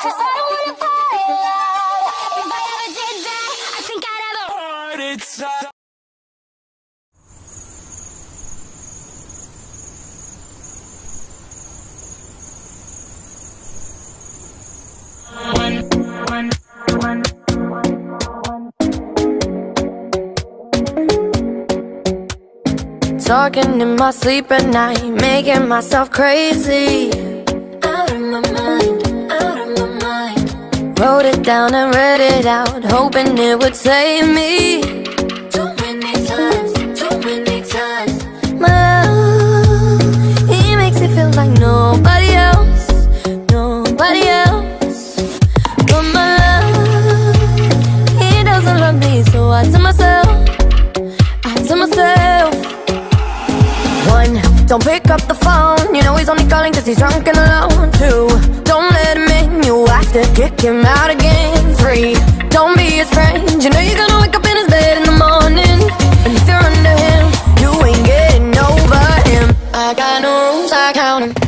'cause I don't wanna fall in love. If I ever did that, I think I'd have a heart attack. Talking in my sleep at night, making myself crazy. Out of my mind, out of my mind. Wrote it down and read it out, hoping it would save me. Too many times, too many times. My love, he makes me feel like nobody else, nobody else. But my love, he doesn't love me, so I tell myself, one, don't pick up the phone, you know he's only calling cause he's drunk and alone. Two, don't let him in, you have to kick him out again. Three, don't be his friend, you know you're gonna wake up in his bed in the morning. And if you're under him, you ain't getting over him. I got no rules, I count him.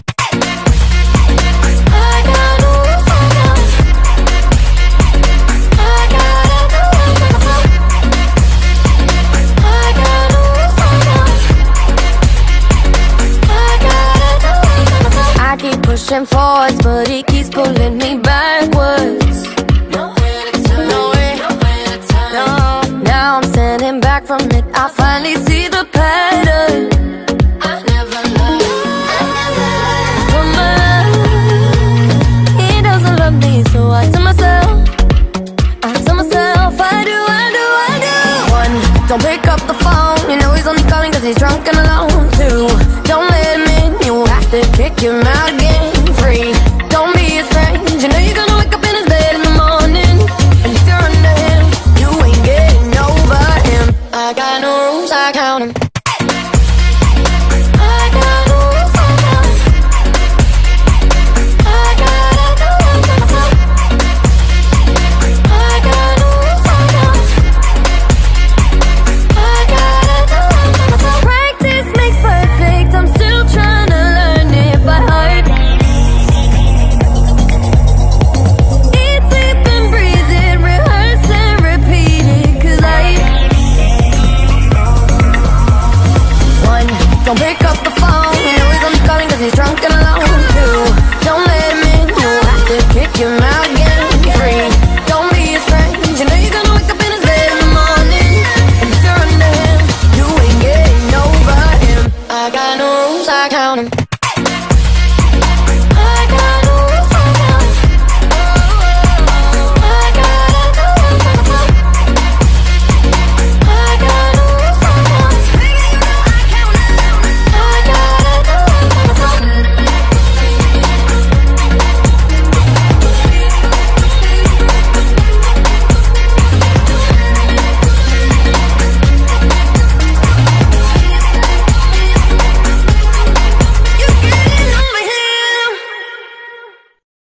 Pushing forwards, but he keeps pulling me backwards. Nowhere to turn, nowhere to turn. No, now I'm standing back from it. I finally see the pattern. I never loved. But my love, he doesn't love me, so I tell myself, I do. One, don't pick up the phone, you know he's only calling cause he's drunk and alone. Two, don't let him in, you have to kick him out.